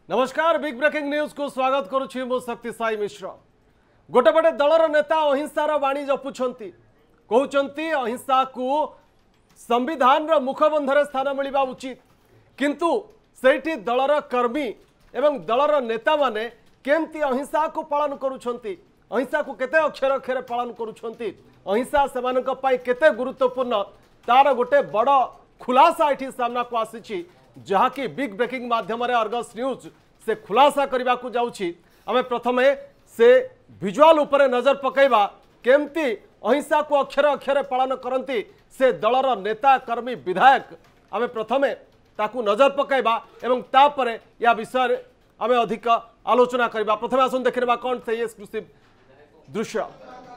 नमस्कार big breaking news को स्वागत करुछि मो शक्ति साई मिश्र। गोटेपटे दलर नेता अहिंसार बाणी जपुछंती कहउचंती अहिंसा को संविधान रो मुखबंधरे स्थान मिलवा उचित किंतु सेठी दलर कर्मी एवं दलर नेता माने केमती अहिंसा को पालन करुछंती अहिंसा को केते अक्षर अक्षर पालन करुछंती अहिंसा सेमानक पई केते गुरुत्वपूर्ण तार गोटे बड़ खुलासा एठी सामना को आसीछि जहाँकि बिग ब्रेकिंग माध्यम अर्गस न्यूज से खुलासा करने को जाऊँगी। आम प्रथमे से विजुआल उपरे नजर पकईबा केमती अहिंसा को अक्षर अक्षर पालन करती से दलर नेता कर्मी विधायक आम प्रथमे ताकू नजर पकईबा एवं तापरे या विषय आम अधिक आलोचना करबा। प्रथमे आसन देखिबा कौन से एक्सक्लूसिव दृश्य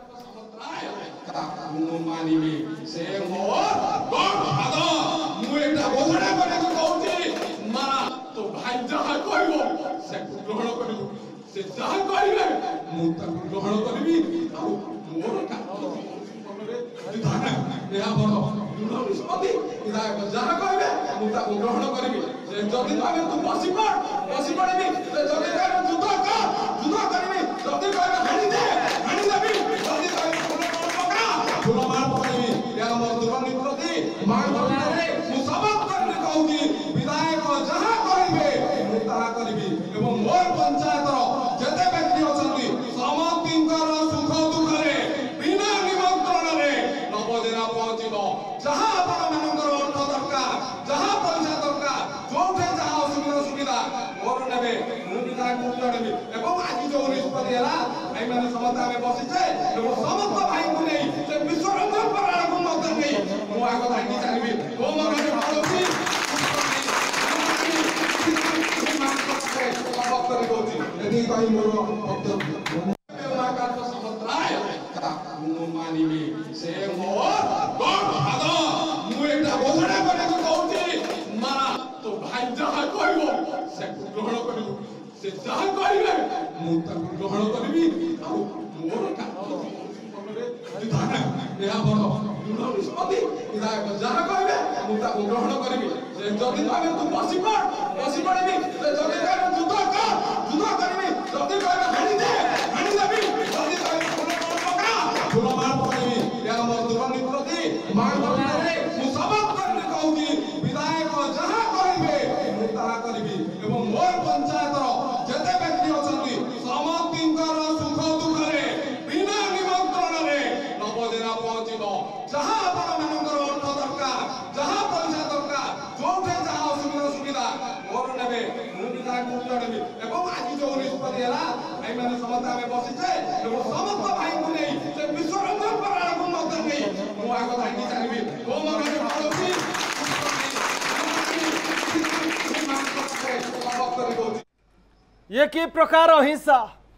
ये कि प्रकार अहिंसा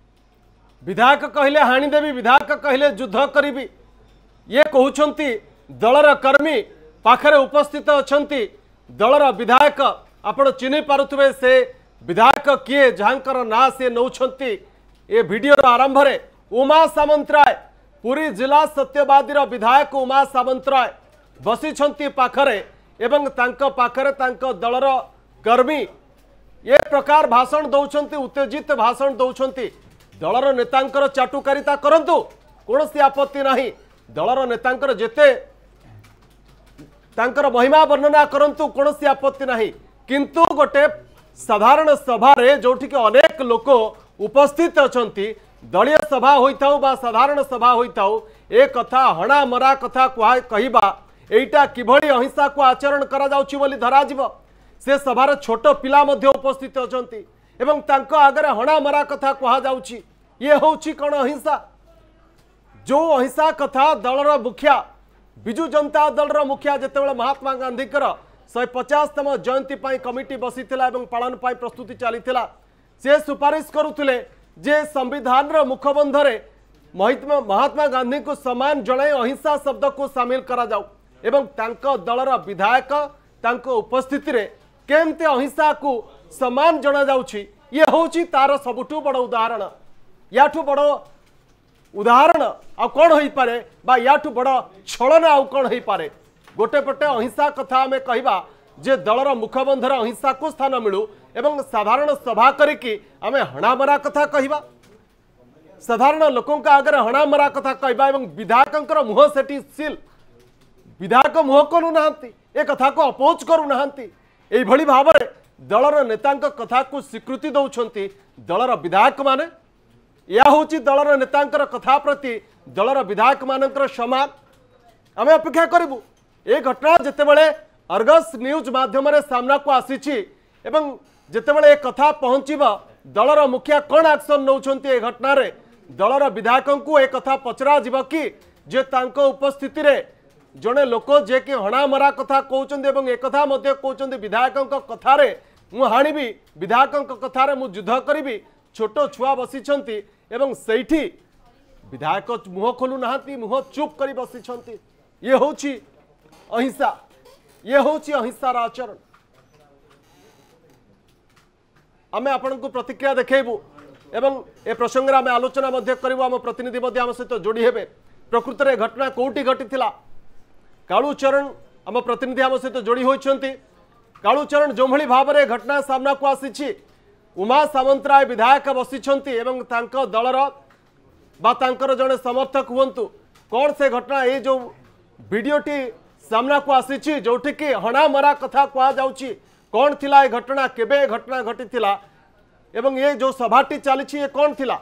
विधायक कहले हाणीदेवी विधायक कहले युद्ध करी ये कहउछंती दलर कर्मी पाखरे उपस्थित अछंती दलर विधायक आपण चिन्ह पारुथबे से विधायक किए जहाँकर ना से नौछंती ए वीडियो आरंभ रे उमा सामंतराय पुरी जिला सत्यवादी विधायक उमा सामंतराय बसी पाखरे एवं तांको पाखरे तांको दलर कर्मी ये प्रकार भाषण दौरान उत्तेजित भाषण दौरान दलर नेतांकर चाटुकारिता करंतु कौन सी आपत्ति नहीं दलर नेतांकर जेते तांकर महिमा वर्णना करंतु कौन सी आपत्ति नहीं किंतु गोटे साधारण सभा रे जोठी के अनेक लोक उपस्थित अछंती दलीय सभा होइताउ बा साधारण सभा होइताउ ए कथा हणा मरा कथा कहिबा एटा किभली अहिंसा को आचरण करा जाउछि बोली धराजिव से सभार छोट पिला मध्य उपस्थित अछंती एवं तांको आगरे हणा मरा कथा कहा जाउछि ये होउछि कोन अहिंसा जो अहिंसा कथा दलर मुखिया बिजु जनता दलर मुखिया जेतेबेले महात्मा गांधी 150तम जयंती पाई कमिटी बसीथिला एवं पालन पाई प्रस्तुति चलीथिला से सुपारिश करुथिले जे संविधान रो मुखबंधरे महात्मा गांधी को सम्मान जणाई अहिंसा शब्द को शामिल करा जाऊ एवं तांको दलर विधायक तांको उपस्थिति रे केमते अहिंसा को सम्मान जना जाउछि ये होउछि तार सबुठु बड़ उदाहरण याठु बड़ उदाहरण आ कौन हो पारे बा याठु बड़ छलना आ कौन हो पारे गोटे पटे अहिंसा कथा आम कहवा जे दलर मुखबंधर अहिंसा को स्थान मिलू एवं साधारण सभा करिकी आमे हणामरा कथा कहवा साधारण लोकों आगे हणामरा कथा कहवा एवं विधायक मुह सेठी सील विधायक मुह करूना ए कथा को अपोज करूना यही भाव में दलर नेता कथा को स्वीकृति दौरान दलर विधायक माने या हूँ दलर नेता कथा प्रति दलर विधायक मानकर सम्मान आम अपेक्षा करूँ। ये घटना जितेबाला अर्गस न्यूज माध्यम सामना को आसी जितेबाला कथा पहुँचब दलर मुखिया कौन एक्शन नौकरी घटना दलर विधायक को एक कथा पचरा जीव कि जे तांको उपस्थिति रे जड़े लोक जे कि हणामरा कथा कहते एक कथा कहते विधायक कथा मु हाणीबी विधायक कथार मु युद्ध करी छोट छुआ बसी एवं सेठी विधायक मुह खोलु ना मुह चुप कर बसी ये हूँ अहिंसा ये हूँ अहिंसार आचरण आम आपण को प्रतिक्रिया देखू एवं ए प्रसंग में आम आलोचना करूँ आम प्रतिनिधि आम सहित जोड़ी हेबे प्रकृत में घटना कौटी घटी कालूचरण आम प्रतिनिधि आम सहित जोड़ी होती कालूचरण जो भाव में घटना सामना को आसी उमा सामंतराय विधायक बसी एवं दलर बा जड़े समर्थक हूँ कौन से घटना ये जो वीडियोटी सामना को आसी जोठी कि हणामरा कथा कहुच्छी कौन थिला घटना केबे घटना घटी थिला एवं ये जो सभाटी चली ये कौन थिला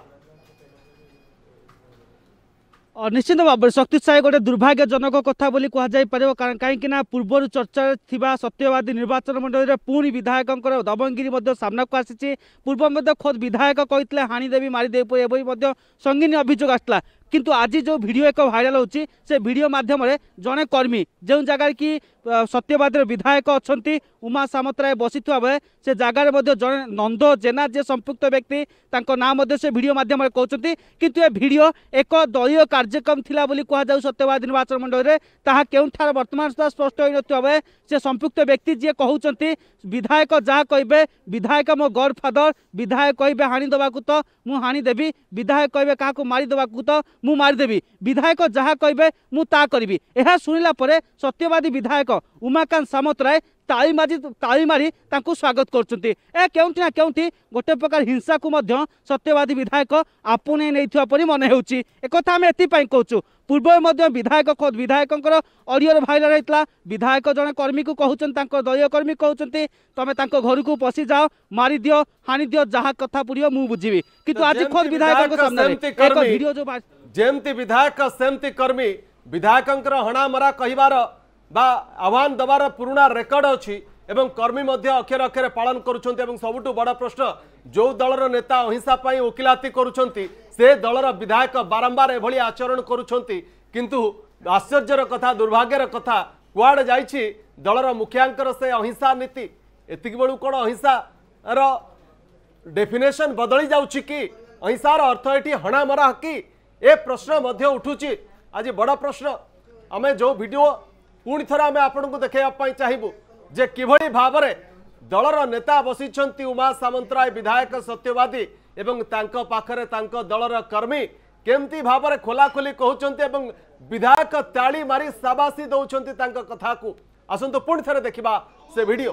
निश्चित भाव में शक्तिशाली गोटे दुर्भाग्यजनक कथा बोली कहुपर कहीं पूर्व चर्चा थिबा सत्यवादी निर्वाचन मंडल पुणी विधायक दबंगिरी सामना को आसी पूर्व खोद विधायक कहते हाणीदेवी मारिदेवी संगीन अभियोग आसला किंतु आज जो वीडियो एक भाइराल होची से वीडियो माध्यम जड़े कर्मी जो जगह कि सत्यवादी विधायक अच्छा उमा सामंतराय बसी बेले से जगार जड़े नंद जेना जे संपुक्त व्यक्ति नाम से वीडियो माध्यम कहते किंतु ये वीडियो एक दलीय कार्यक्रम थिला बोली कहुँ सत्यवादी निर्वाचन मंडल में ताहा केउठार वर्तमान सुधा स्पष्ट हो नथिबा से संपुक्त व्यक्ति जी कहते विधायक जहाँ कहे विधायक मो गॉडफादर विधायक कहे हाणी देवाकू तो मु हाणी देवी विधायक कहे क्या मारी देवाकू तो मु मारिदेवी विधायक जहाँ कहे मु ता करी यह शुणिला परे सत्यवादी विधायक उमाकांत सामंतराय ताली मारी स्वागत करछंती ए केउठी ना केउठी गोटे प्रकार हिंसा को मध्य सत्यवादी विधायक आपणे नैथिबा परि मन हेउची एक कथा हम एति पई कहूछु पूर्व मध्य विधायक खोद विधायक ऑडियो भाइराल होता विधायक जड़े कर्मी को कहउछन दलीय कर्मी कहउछंती तमे तांको घर को पसी जाओ मारी दियो हानि दियो जहाँ कथा पड़ियो मु बुझीबी किंतु आज खोद विधायक सामने एक वीडियो जो जेमती विधायक सेमती कर्मी विधायक हणामरा कहिबार बा आह्वान दबार पुराना रेकर्ड अच्छी एवं कर्मी अक्षर अक्षर पालन करुछंती सबुठु बड़ प्रश्न जो दलर नेता अहिंसा पाई वकिलाती करुछंती से दलर विधायक बारंबार एभली आचरण करुछंती किंतु आश्चर्यर कथा दुर्भाग्यर कथा कुआड़ जाइछि दलर मुखियांकर से अहिंसा नीति एतिक बेलू कौन अहिंसार डेफिनेशन बदली जाउछि कि अहिंसार अर्थ एटी हणामरा कि ए प्रश्न मध्य उठुछि आज बड़ प्रश्न आमे जो वीडियो पुणी थर आम आपण को देखापी चाहबू जे किभली भाव में दलर नेता बसी उमा सामंतराय विधायक सत्यवादी एवं तांको पाखरे तांको दलर कर्मी केमती भाव में खोलाखोली कहते विधायक ताली मारी साबासी दौरान तांको कथा को आसतु पुणी थरे देखिबा से वीडियो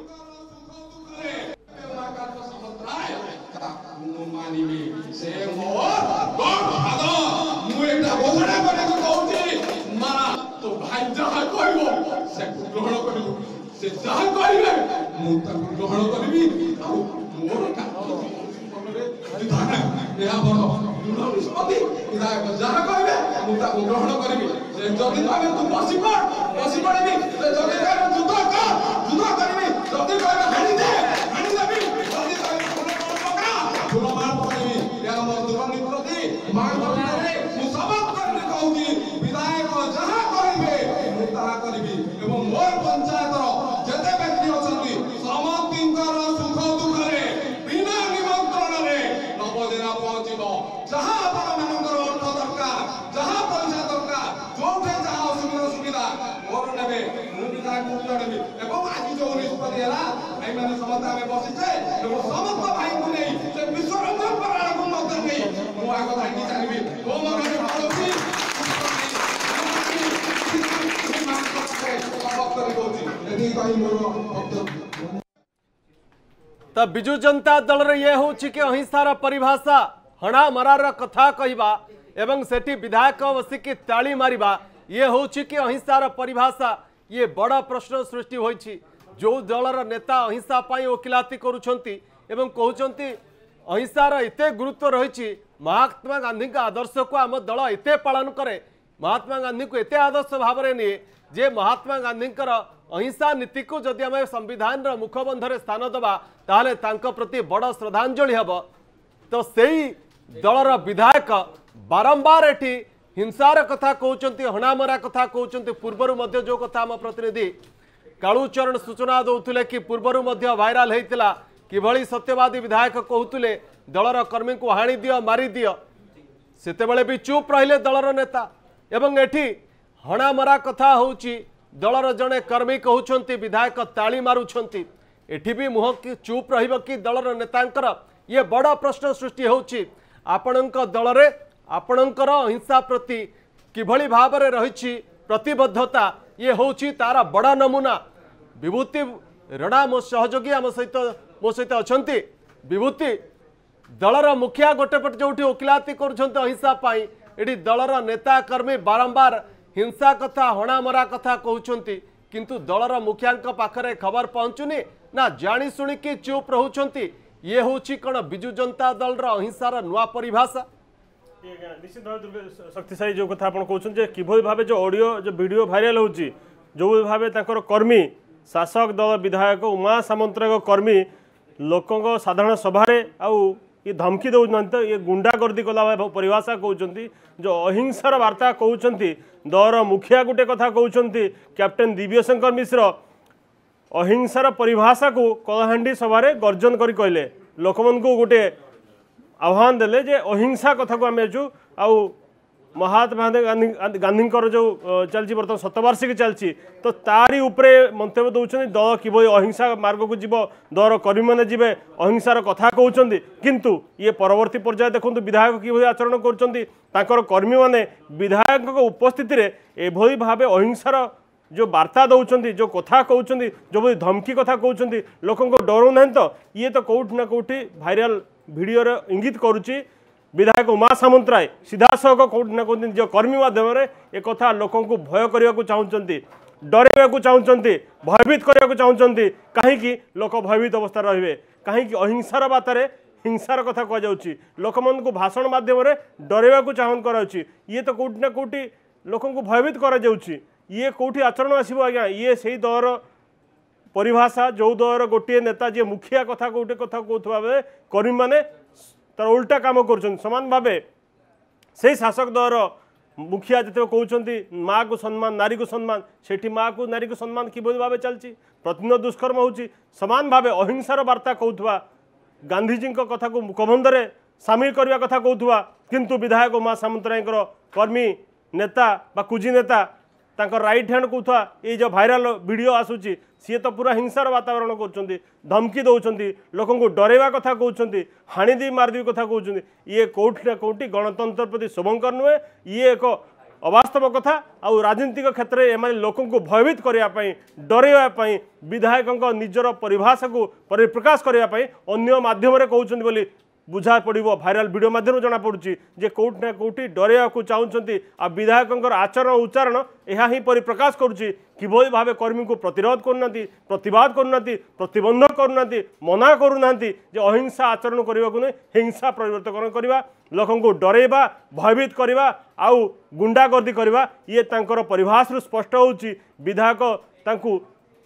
से जहाँ कहिबे मु ताकू ग्रहण करबी आ मोर या बड़ दृढ़ निष्पत्ति विधायक जहाँ कहिबे मु ताकू ग्रहण करबी से जदि कहबे तू बसी पड़बी से जदि कहबे जुद्ध करबी जदि कहबे हानि देबी जदि कहबे फूल मार पकाबी या मोर दुर्गंधी प्रति मार धरने मु सबक करने कहूती विधायक जहाँ कहिबे मु ताहा करबी एवं मोर पंचायत जते व्यक्ति अछंती समस्तिंकर सुख दुखरे बिना निमंत्रण रे नवदिना पहुंचबो जहां आपण मानकर अर्थ दरकार जहां पैसा दरकार जोठे जहां सुविधा मोर नेबे मु विधायक मुक्तडबी एवं आज जो निष्पत्ति हला आई माने समस्त आमे बसिछे एवं समस्त भाई को नै से विश्वरंजन करार को मत नै मु आगो भाई चाहबी ओ मोर रे पड़ोसी तो बिजु जनता दल रे ये हूँ कि अहिंसार परिभाषा हणा मरार कथा कहवा एवं सेठी विधायक बसिकी ताली मारिबा ये हूँ कि अहिंसार परिभाषा ये बड़ प्रश्न सृष्टि होइछि। जो दलर नेता अहिंसा पाई वकिलाती करुछंती एवं कहउछंती अहिंसार एते गुरुत्व रही महात्मा गांधी का आदर्श को आम दल एते पालन करे महात्मा गांधी को एते आदर्श भाव में निए जे महात्मा गांधी अहिंसा नीति को जदि आम संविधान मुखबंधरे स्थान दबा ताहले तांको प्रति बड़ श्रद्धांजलि हेब। तो सेई दलर विधायक बारंबार एठी हिंसार कथा कहउछंती हणामरा कथा कहउछंती पूर्वरु मध्य जो कथा आम प्रतिनिधि कालूचरण सूचना दौले कि पूर्वरु मध्य भाइराल होता किभली सत्यवादी विधायक कहते दलर कर्मी को हाणी दियो मारी दियो सेतेबेले भी चुप रहिले दलर नेता एवं एठी हणामरा कथा होउची दलर जड़े कर्मी कहउछंती विधायक ताली मारुछंती एठी भी मुह कि चुप रहिबो कि दलर नेतांकर ये बड़ प्रश्न सृष्टि होउची। आपणक दल रे आपणकर अहिंसा प्रति किभली भाबरे रहिछि प्रतिबद्धता ये होउची तारा बड़ा नमूना। विभूति रणा मो सहयोगी आम सहित अछंती विभूति दलर मुखिया गोटे पट जो वकिलाती करुछंती अहिंसा पाई एठी दलर नेता कर्मी बारंबार हिंसा कथा हणामरा कथा कहउछंती किंतु दलर मुखिया पाखरे खबर पहुंचुनी ना जानी शुणी कि चुप रहउछंती ये होउची कण बिजु जनता दल रा अहिंसार नुआ परिभाषा। निश्चित भाव शक्तिशाली जो कथा आप कहते किभली भाव जो ऑडियो जो वीडियो भाइराल होची जो भाव ताकर कर्मी शासक दल विधायक उमा सामंतराय कर्मी लोकों साधारण सभारे आउ ये धमकी दौरान तो ये गुंडागर्दी कला परिभाषा कहते जो अहिंसार वार्ता कहते दलर मुखिया गोटे कथा कहते कैप्टेन दिव्यशंकर मिश्र अहिंसार परिभाषा को कलाहांडी सभारे गर्जन करी कहले लोक गोटे आह्वान देले जे अहिंसा कथा को आम आजु आउ महात्मा गांधी जो चलती बर्तमान शतवार्षिकी चलती तो तारी उपरे मंतव्य दौरान दल कि अहिंसा मार्ग को जीव दलर कर्मी मैंने जीवे अहिंसार कथा कहते किंतु ये परवर्ती पर्याय देखो विधायक कि आचरण कर कर्मी मैंने विधायक उपस्थित एभली भाव अहिंसार जो वार्ता दौरान जो कथा कहते जो धमकी कथा कहते लोक डर ना तो ये तो कौटि ना कौटि भाइराल वीडियो इंगित करुच्ची विधायक उमा सामंतराय सीधा सख कौटि ना कौटि निज कर्मी माध्यम एक कथा लोक भय करने को चाहते डरवा चाहते भयभीत करने को चाहते कहीं लोक भयभीत अवस्था रे कहीं अहिंसार बातार हिंसार कथा कहुच्छी लोक मन को भाषण मध्यम डरवा चाहन कर ये तो कौटि ना कौटि लोक भयभीत कर ये कौटी आचरण आसो आज्ञा ये से दलर परिभाषा जो दलर गोटे नेता जी मुखिया कथा गोटे कथा कहूबा बेले कर्मी मैंने तार उल्टा काम कर सामान भाव से शासक दलर मुखिया जिते कहते माँ को सम्मान नारी को सम्मान से माँ को नारी को सम्मान किभली भाव चलती प्रतिदिन दुष्कर्म होची सामान भाव अहिंसार वार्ता कहूबा गांधीजी कथा को मुखबंधरे सामिल करने कथा कहूबा किंतु विधायक उमा सामंतराय कर्मी नेता बा कुजी नेता तांकर राइट हैंड कहूथा ये जो भाइराल वीडियो आसूची सी तो पूरा हिंसार वातावरण कर धमकी दौरान लोक डरवा कथा कहते हाणीदी मारदी कथा कहते ये कौटि ना कौटि गणतंत्र प्रति शुभंकर नुहे ये एक अवास्तव कथा आउ राजनीतिक क्षेत्र में लोक भयभीत करने डरवाई विधायक निजर परिभाषा को परिप्रकाश करने अन्य मध्यम कहते बोली बुझा पड़ो भाइराल वीडियो माध्यम जना पड़ी जे कौटि ना कौटि डरवा को चाहते आ विधायक आचरण उच्चारण यह ही परिप्रकाश करुच्ची किभली भाव कर्मी को प्रतिरोध करना प्रतिवाद करना प्रतिबंध करना मना करना अहिंसा आचरण करने को नहीं हिंसा परिवर्तन करवा लोक डरवा भयभीत करवा आउ गुंडागर्दी करवा ये तांकर परिभाषा स्पष्ट होउची विधायक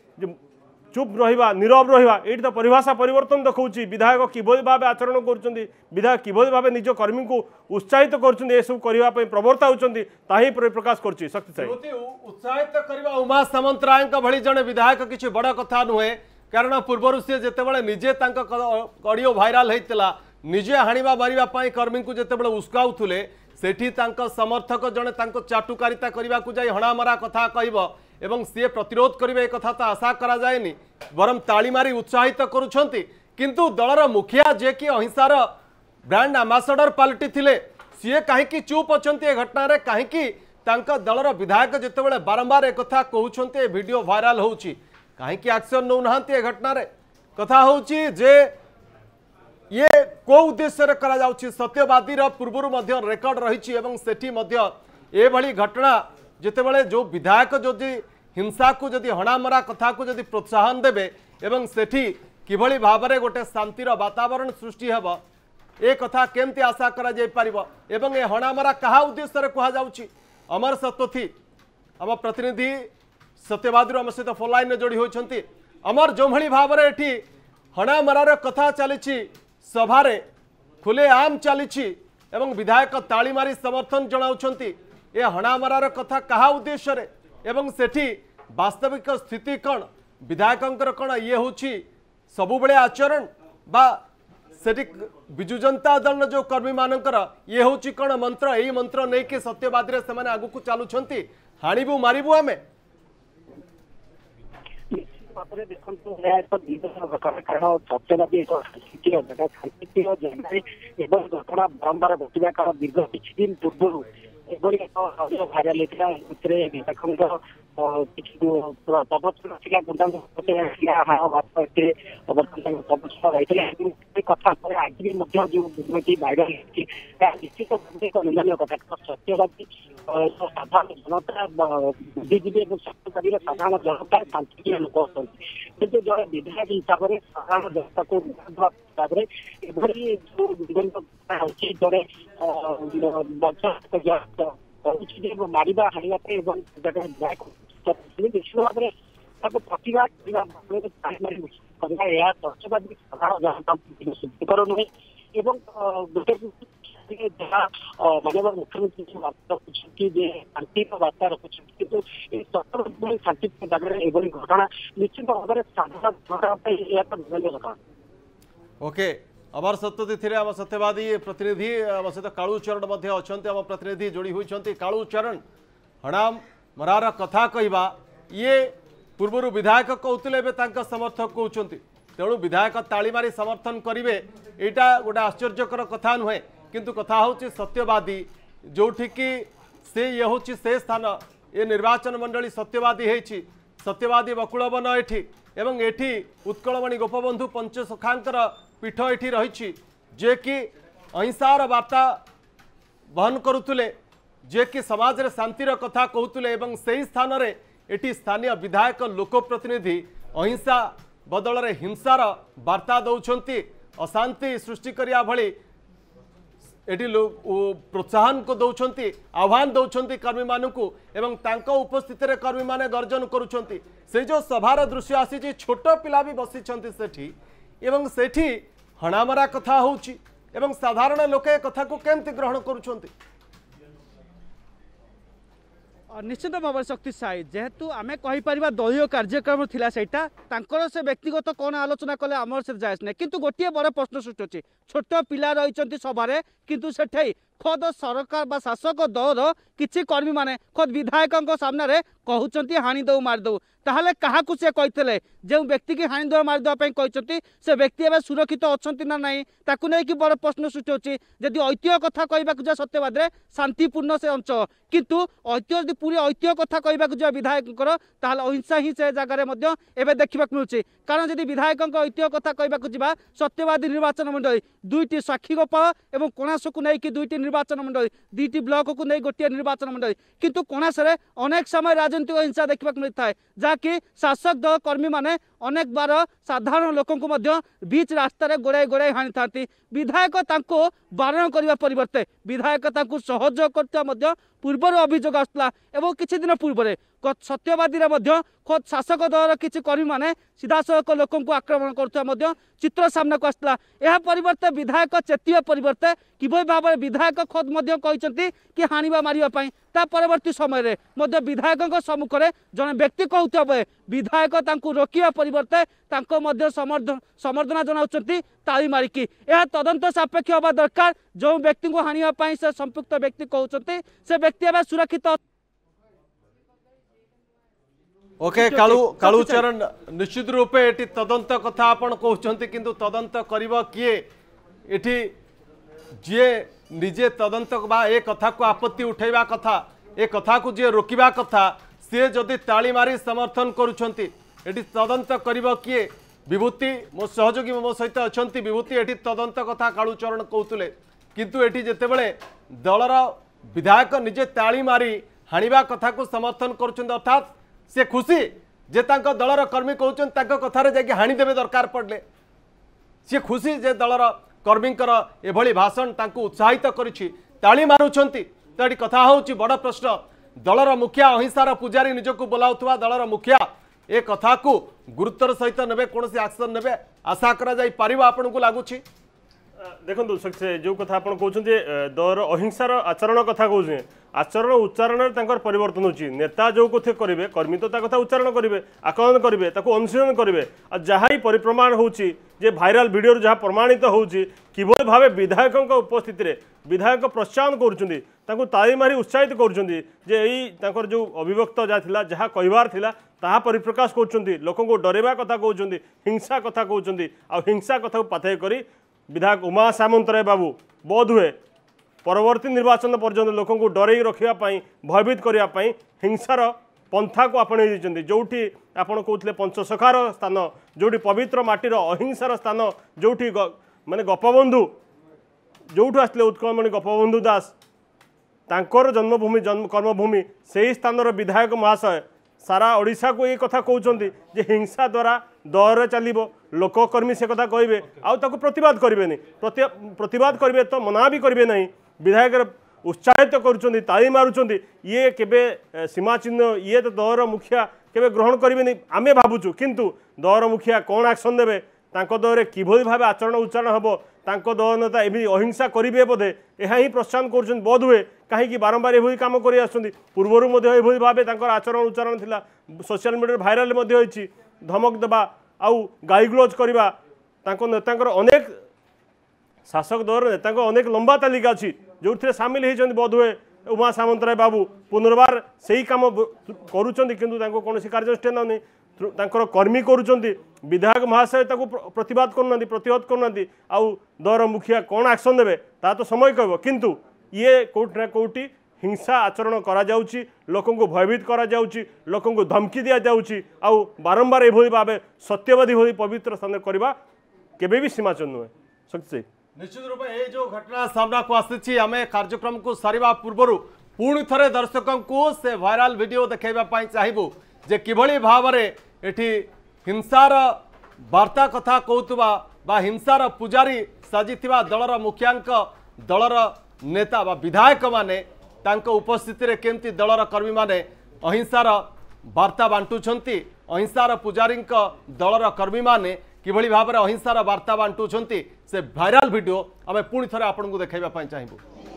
चुप रहा नीरव रहा ये तो परिभाषा परिवर्तन देखा विधायक किभली भाव आचरण कर विधायक किभली भाव निज कर्मी को उत्साहित कर प्रवर्ता होती परिप्रकाश कर उत्साहित करवा उमा सामंतराय भली जड़े विधायक किसी बड़ कथा नुहे कारण पूर्वर सी जितेबाला निजे ऑडियो भाइराल होता निजे हाणिबा मारिबा कर्मी को जितेबाला उस्काउले सेठी समर्थक जड़े चाटुकारिता करने को जाए हणामरा कथा कह एवं सी प्रतिरोध करेंगे एक कथा तो आशा करा जाएनी बरम ताली मारी उत्साहित करुछंती किंतु दलर मुखिया जे कि अहिंसार ब्रांड आम्बासडर पलटि थिले सी कहीं चुप अच्छे ए घटन कहीं दलर विधायक जितेबाला बारंबार एक कथा कहते वीडियो भाइराल होची कहीं एक्शन नौ ना घटन कथा होची जे ये को उद्देश्य करा जाउची सत्यवादी पूर्वर रेकर्ड रही एवं सेठी ए भली घटना जितेबाला जो विधायक जदि हिंसा को जदि हणामरा कथा को जदि प्रोत्साहन देबे एवं सेठी किभली भाबरे गोटे शांतिर वातावरण सृष्टि हेब ए कथा केमती आशा करा जाय परिबो एवं ए हणामरा कहा उद्देश्य कहा जाउची अमर सत्पथी आम प्रतिनिधि सत्यवादी आम सहित फोन लाइन जोड़ी होती अमर जो भली भाबरे एठी हणामरार कथा चली सभारे खुले आम चली एवं विधायक ताली मारी समर्थन जनाउछंती ए हणामरार कथा कहा उद्देश्य रे एवं सेठी वास्तविक स्थिति कौन विधायकंकर कौन ये होची सबुबले आचरण बा सेठी बिजु जनता दल जो कर्मी मानकर ये होची कौन मंत्र यही मंत्र नहीं कि सत्यवादी रे सेमाने आगु को चालुछंती हाणीबु मारिबु आमे कारण सत्यवादी एक शांतिप्रिय जगह शांतिप्रिय जगह एवं घटना बारंबार घटना कारण दीर्घ किछि दिन पूर्व एभली एक ऑडियो भाइराल होता विधायक प्रवचन था गुंडा कथा आज भी जो दुर्नीति भाइराल निश्चित एक निंदनीय कथा सत्यवादी साधारण जनता बुद्धिजीवी और सत्यवादी साधारण जनता शांतिप्रिय लोक अच्छा किंतु जड़े विधायक हिसाब से साधारण जनता को हिसाब से एभली जो जड़े मारिबा हाणिबा विधायक निश्चित भाव में प्रतिवाद सत्यवादी साधारण जनता शुद्धिकर नुहे एवं गोटे माननीय मुख्यमंत्री वार्ता रखुच्च शांति वार्ता रखुच्च किंतु सत्यवादी शांति जगह एभली घटना निश्चित भाव में साधारण घटना ओके अमर सत्यवादी थे आम सत्यवादी प्रतिनिधि आम सहित कालूचरण आम प्रतिनिधि जोड़ी होती कालूचरण हणाम मरार कथा कहवा ये पूर्वर विधायक कहते समर्थक कहते तेणु विधायक ताली मारी समर्थन करेंगे यहाँ गोटे आश्चर्यकर कथा नुहे किंतु कथा हूँ सत्यवादी जोठिकी से ये हूँ से स्थान ये निर्वाचन मंडली सत्यवादी है सत्यवादी बकुलवन एठी एवं एठी उत्कलमणि गोपबंधु पंचसखांकर पीठ एठी रही जे कि अहिंसार वार्ता बहन करुले जे कि समाज रे शांतिर कथा कहते एवं से स्थान रे एठी स्थानीय विधायक लोकप्रतिनिधि अहिंसा बदल रे हिंसार वार्ता दौरान अशांति सृष्टि करिया भली एटी प्रोत्साहन को दौरान आह्वान दौरान कर्मी मानू एवं तांको उपस्थित रे कर्मी माने गर्जन करुछंती से जो सभार दृश्य आसी छोट पिला भी बसी सेठी एवं सेठी हणामरा कथा होची एवं साधारण लोके कथा को केमती ग्रहण करुछंती निश्चित भाव में शक्तिशायी जेहेतु आम कहीपर दलीय कार्यक्रम थिला सेटा तांकर से व्यक्तिगत कौन आलोचना कले आमर से जायज नहीं किंतु गोटे बड़ प्रश्न सृष्टि होची छोट पिला रही सभारे किंतु सेठे खद सरकार बा शासक दल किछि कर्मी माने खद विधायक सामने कहउचंती हाणी दऊ मार दऊ ताहले कहा को से कहते जो व्यक्ति की हाणी दऊ मार देवाई कहते से व्यक्ति एवं सुरक्षित अच्छा ना नहीं ताकू नहीं कि बड़ प्रश्न सृष्टि होची जदि ऐतिह्य कथा कहवाक जा सत्यवाद शांतिपूर्ण से अंचल किंतु ऐतिह्य जब पूरी ऐतिह्य कथा कहवाक जा विधायक ताहले अहिंसा ही से जगार एवं देखा मिलूँ कारण जदि विधायक ऐतिह्य कथा कहवाक जा सत्यवादी निर्वाचन मंडली दुईटी साक्षीगोपाल और कोणास को लेकिन दुईटी निर्वाचन मंडली दुईटी ब्लॉक को नहीं गोटे निर्वाचन मंडली किंतु कोणास अनेक समय राजनीतिक हिंसा देखा मिलता है जहाँकि शासक दल कर्मी माने अनेक बार साधारण लोक बीच रास्तार गोड़ाई गोड़ाई हाणी था विधायक बारण करने परिवर्ते विधायक सहयोग करता पूर्वर अभियोग आसला एवं किछि दिन पूर्व सत्यवादी खुद शासक दल किसी कर्मी माने सीधासख लोक आक्रमण करुवा चित्र सामना को आसला यह परिवर्ते विधायक चेतिया परिवर्ते किभली भाव में विधायक खुद कहते कि हाणिबा मारिबा ता परवर्ती समय विधायक सम्मुख में जड़े व्यक्ति कहते विधायक रोकिया परिवर्ते समर्थना जनाउछंती ताली मारिकी यह तदंत सापेक्ष होगा दरकार जो व्यक्ति को हाणिबा से संपुक्त व्यक्ति कहते से व्यक्ति एवं सुरक्षित ओके कालूचरण निश्चित रूपे एटी तदंत कथा आपण कहते किंतु तदंत करिबो किए एटी जे निजे तदंत बा ए कथा को आपत्ति उठेबा कथा ए कथा को जे रोकिबा कथा से जदि ताली मारी समर्थन करुछंती एटी तदंत करिबो किए विभूति मो सहयोगी मो सहित अच्छा विभूति एटी तदंत कथा कालुचरण कहते किंतु एटी जितेबले दलर विधायक निजे ताली मारी हाणिबा कथा को समर्थन कर अर्थात से खुशी जे तांको दलर कर्मी कहते कथार जाकि हाणीदेवे दरकार पड़े सी खुशी जे दलर कर्मींकर एभली भाषण तांको उत्साहित करिछि ताली मारुछंती। तो ये कथा होछि बड़ प्रश्न दलर मुखिया अहिंसार पुजारी निजको बोलाउथवा दलर मुखिया ए कथा को गुरुत्वर सहित नेबे कोनोसी एक्शन नेबे आशा करा जाई परिबा आपन को लागुछि। देखो से जो कथा आप कहते दर अहिंसार आचरण कथा कहते आचरण उच्चारण परिवर्तन होची नेता जो कथे करेंगे कर्मी तो कथा उच्चारण करेंगे आकलन करेंगे अनुशीलन करेंगे आ जहाँ परिप्रमाण होची जे भाइराल वीडियो जहाँ प्रमाणित होची किभली भावे विधायकों उपस्थित रे विधायक प्रोत्साहन करुँच ताली मारी उत्साहित कर जो अभिव्यक्त जहाँ जहाँ कहबार थिला ताहा परिप्रकाश कर लोक डरेवा कथा कहते हिंसा कथा कहते आ हिंसा कथा पाथेय करी विधायक उमा सामंतराय बाबू बोध हुए परवर्ती निर्वाचन पर्यंत लोक डरई रखापी भयभीत करने हिंसार पंथा को आपणे जो आपड़ कहते पंचसखार स्थान जो पवित्र माटीर अहिंसार स्थान जो माने गोपबंधु जो आसते उत्कलमणि गोपबंधु दास तांकर जन्मभूमि जन्म कर्मभूमि से ही स्थान विधायक महाशय सारा ओडिशा को ये कथा कहते जे हिंसा द्वारा दर चलो लोककर्मी से कथा कहे आउ प्रतिवाद करें प्रतिवाद करेंगे तो मना भी करेंगे ना विधायक उत्साहित करुँच ताली मारुंच ये केबे सीमा चिन्ह ये तो दर मुखिया केबे ग्रहण करेंगे आमे भावुचु किंतु दर मुखिया कौन एक्शन देवे तांको दर किभली भाव आचरण उच्चारण हम तांको दल नेता एमि अहिंसा करेंगे बोधे यह ही प्रोत्साहन कर बोध हुए कहीं बारंबार ये कम कर पूर्वर भाव आचरण उच्चारण थिला सोशल मीडिया भाइराल धमक देवा आउ गाईग्लोज करवा नेता अनेक शासक दल नेता अनेक लंबा तालिका अच्छी जो सामिल होती बोध हुए उमा सामंतराय बाबू पुनर्बार से ही कम करूँ कौन कार्यानुष्ठान नहीं कर्मी करुँच विधायक महाशय प्रतिवाद करना प्रतिहत करना आउ दर मुखिया कौन एक्शन देवे ता तो समय कह किंतु ये कोर्ट ना कोर्टी हिंसा आचरण करा जाउची लोकों को भयभीत करा जाउची लोकों को धमकी दिया जाउची आउ बारंबार एभली भाव सत्यवादी भली पवित्र स्थान करवा केबे भी सीमाचन नुहे शक्ति निश्चित रूप ये जो घटना सामना को आसी आम कार्यक्रम को सारिबा पूर्व पुणी थे दर्शकों को से भाइराल वीडियो देखा चाहबू जे किभली भाव में एठी हिंसार वार्ता कथा कहतुवा बा हिंसार पुजारी साजिथिबा दलर मुखियांक दलर नेता बा विधायक माने तांको उपस्थिति रे केमती दलर कर्मी माने अहिंसार वार्ता बांटुछंती अहिंसार पुजारींक दलर कर्मी माने किभली भाव में अहिंसार वार्ता बांटुछंती से भाइराल वीडियो आमे पुणी थरे आपन को देखाइबा पई चाहबू।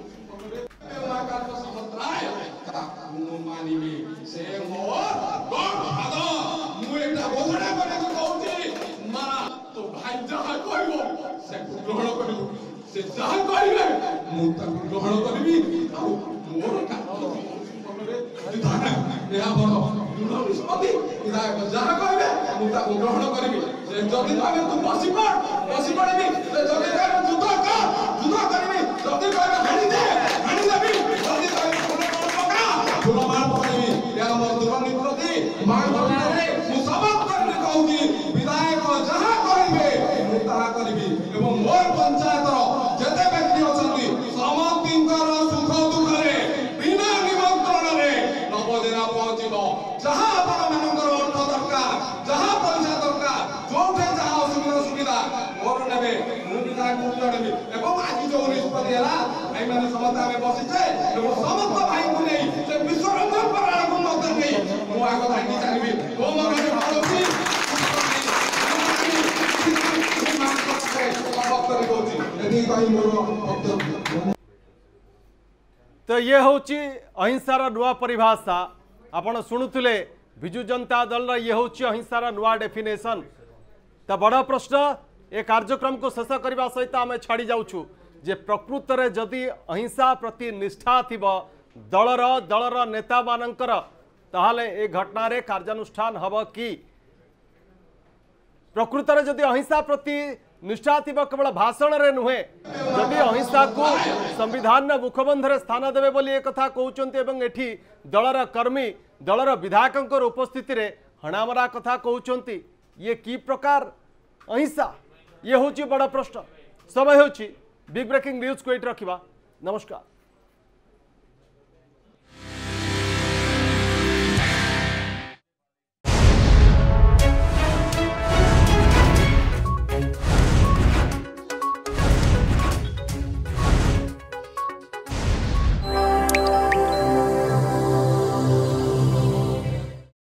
तो ये होची अहिंसार नुआ परिभाषा आपण शुणुले विजु जनता दल ये होची अहिंसार नुआ डेफिनेशन। तो बड़ प्रश्न ए कार्यक्रम को शेष करने सहित आम छाड़ी जाऊँ जे प्रकृत में जदि अहिंसा प्रति निष्ठा थिब दलर नेता मानकर ताहले ए घटना रे कार्यानुष्ठान हब कि प्रकृत में जदि अहिंसा प्रति निष्ठा थी केवल भाषण रे नुहे जदि अहिंसा को संविधान मुखबंधर स्थान देवे बोली एक कथा कहउचंती एवं एठी दलर कर्मी दलर विधायकों उपस्थिति रे हणामरा कथा कहउचंती ये की प्रकार अहिंसा ये हूँ बड़ प्रश्न। समय हो बिग ब्रेकिंग न्यूज को ये रखा। नमस्कार।